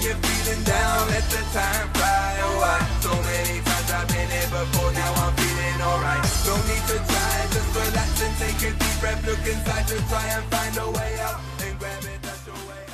you're feeling down, let the time fly away. So many times I've been here before, now I'm feeling alright. No need to try, just relax and take a deep breath. Look inside to try and find a way out, and grab it, that's your way out.